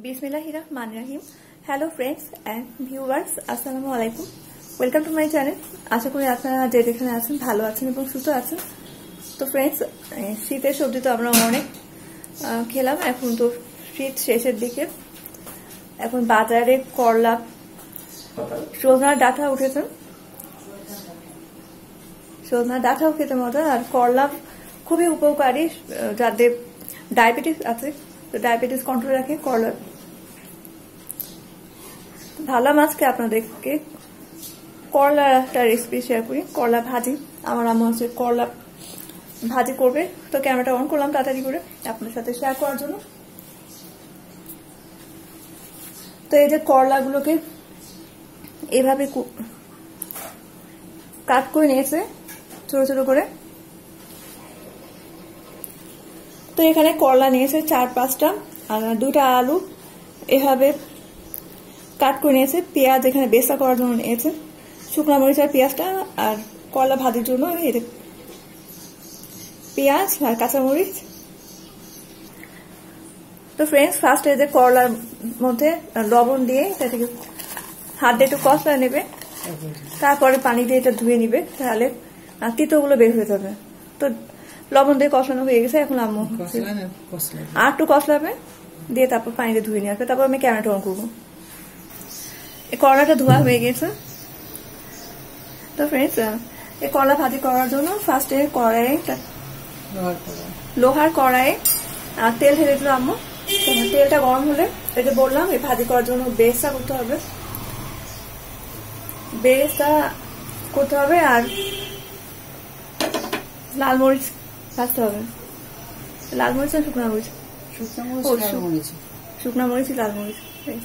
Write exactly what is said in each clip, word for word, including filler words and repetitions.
বিসমিল্লাহির রহমানির রহিম। হ্যালো ফ্রেন্ডস অ্যান্ড ভিউয়ার্স, আসসালামু আলাইকুম। Welcome to my channel. আশা করি আপনারা যে যেখানে আছেন ভালো আছেন এবং সুস্থ আছেন। তো ফ্রেন্ডস, শীতের সবজি তো আমরা অনেক খেলাম, এখন তো শীত শেষের দিকে। এখন বাজারে করলা, সজনার ডাঁটা উঠেছে, সজনার ডাঁটাও খেতে মজা। আর করলা খুবই উপকারী যাদের ডায়াবেটিস আছে, তো ডায়াবেটিস কন্ট্রোল রাখে করলা। ভাবলাম আজকে আপনাদেরকে করলা একটা রেসিপি শেয়ার করি, করলা ভাজি। আমার আম্মু হচ্ছে করলা ভাজি করবে, তো ক্যামেরাটা অন করলাম তাড়াতাড়ি করে আপনার সাথে শেয়ার করার জন্য। তো এই যে করলাগুলোকে এভাবে কাট করে নিয়েছে ছোট ছোট করে। তো এখানে করলা নিয়েছে চার পাঁচটা, আর দুটা আলু এভাবে কাট করে নিয়েছে। পেঁয়াজ এখানে বেসা করার জন্য নিয়েছে, শুকনো মরিচ আর পেঁয়াজটা, আর করলা ভাজির জন্য পেঁয়াজ আর কাঁচামরিচ। তো ফ্রেন্ডস, ফার্স্ট এই যে করলার মধ্যে লবণ দিয়ে এটা থেকে হাত দিয়ে একটু কষলা নেবে, তারপরে পানি দিয়ে এটা ধুয়ে নিবে, তাহলে তিতগুলো বের হয়ে যাবে। তো লবণ দিয়ে কষানো হয়ে গেছে, এখন আম্মু আর একটু কষলাবে দিয়ে তারপর পানিতে ধুয়ে নিয়ে আসবে, তারপর আমি ক্যামেরাটা অন করবো। এই করলাটা ধোয়া হয়ে গেছে। তো ফ্রেন্ডস, এই করলা ভাজি করার জন্য ফার্স্টে কড়াই লোহার কড়াইয়ে তেল ঢেলে দিল আম্মু। তেলটা গরম হলে এই যে বললাম এই ভাজি করার জন্য বেরেস্তা করতে হবে, বেরেস্তা করতে হবে আর লাল মরিচ ভাজতে হবে। লাল মরিচ আর শুকনা মরিচ, শুকনা মরিচ লাল মরিচ।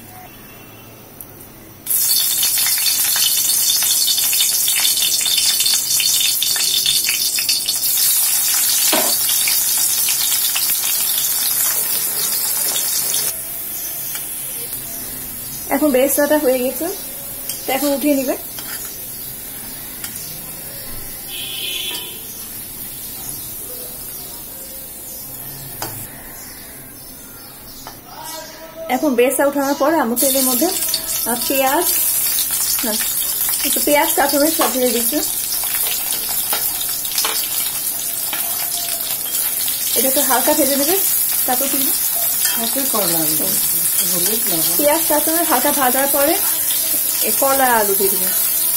এখন বেরেস্তাটা হয়ে গেছে, তো এখন উঠিয়ে নিবে। এখন বেরেস্তা উঠানোর পর আমি তেলের মধ্যে পেঁয়াজ একটু পেঁয়াজ কাঁচামরিচ সব ঢেলে দিচ্ছি। এটা একটু হালকা ভেজে নেবে, তারপর কিন্তু পেঁয়াজ কাঁচামরিচ হালকা ভাজার পরে করলা আলু দিয়ে দিবে।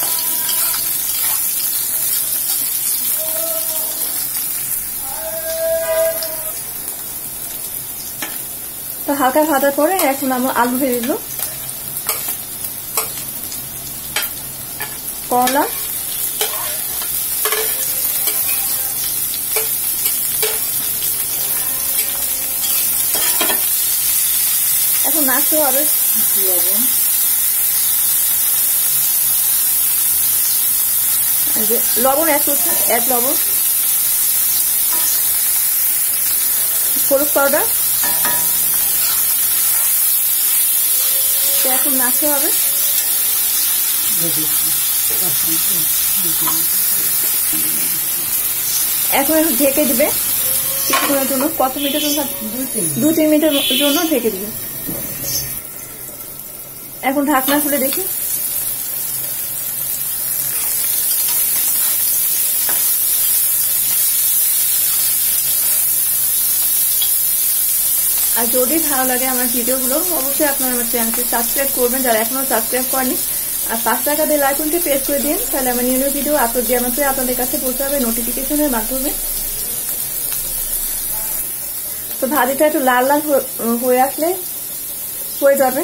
তো হালকা ভাজার পরে এখন আমরা আলু ভেজে দিল, করলা, এখন নাচতে হবে। লবণ লবণ এক এক লবণ, হলুদ পাউডার। এখন নাচতে হবে। এখন এখন ঢেকে দিবে কিছুক্ষণের জন্য, কত মিনিটের জন্য? দু তিন মিনিটের জন্য ঢেকে দিবে। এখন ঢাকনা খুলে দেখি। আর যদি ভালো লাগে আমার ভিডিওগুলো, অবশ্যই আপনারা আমার চ্যানেলকে সাবস্ক্রাইব করবেন যারা এখনো সাবস্ক্রাইব করেনি, আর পাঁচ টাকা দিয়ে লাইক করতে প্রেস করে দিন, তাহলে আমার নিউ নিউ ভিডিও আপলোড দেওয়ার মাত্রই আপনাদের কাছে পৌঁছে যাবে নোটিফিকেশনের মাধ্যমে। তো ভাজিটা একটু লাল লাল হয়ে আসলে হয়ে যাবে।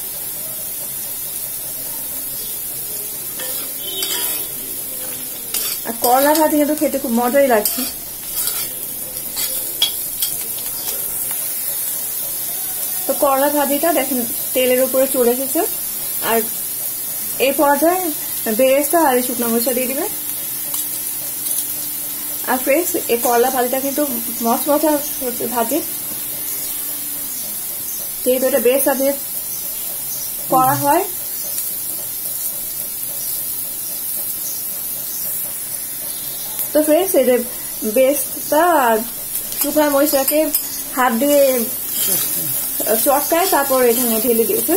আর করলা ভাজি কিন্তু খেতে খুব মজাই লাগছে। তো করলা ভাজিটা দেখেন তেলের উপরে চলে এসেছে, আর এই পর্যায়ে বেরেস্তা আর শুকনো মরিচা দিয়ে দিবে। আর ফ্রেন্ডস, এই করলা ভাজিটা কিন্তু মচমচা হচ্ছে ভাজি, যেহেতু এটা বেরেস্তা দিয়ে করা হয়। তো ফ্রেন্ডস, এই যে বেরেস্তা আর শুকনো মরিচাকে হাত দিয়ে চটকায় তারপর এখানে ঢেলে দিয়েছে।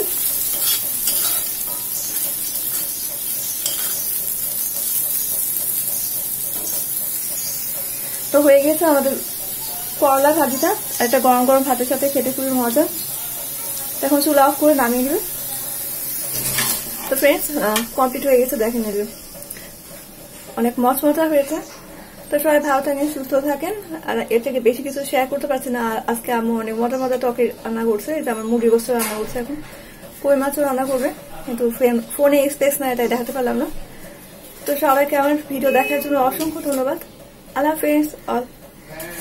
তো হয়ে গেছে আমাদের করলা ভাজিটা। একটা গরম গরম ভাতের সাথে খেতে খুবই মজা। এখন চুলা অফ করে নামিয়ে নেবে। তো ফ্রেন্ডস কমপ্লিট হয়ে গেছে, দেখেন নেবে অনেক মচমচা হয়েছে। তো সবাই ভালো থাকেন, সুস্থ থাকেন। আর এর থেকে বেশি কিছু শেয়ার করতে পারছি না। আজকে আম্মু অনেক মজা মজা টকে রান্না করছে। এটা আমার মুরগি গোস্ত রান্না করছে, এখন কই মাছও রান্না করবে, কিন্তু ফোনে স্পেস না, এটা দেখাতে পারলাম না। তো সবাইকে আমার ভিডিও দেখার জন্য অসংখ্য ধন্যবাদ। আল্লাহ হাফেজ অল।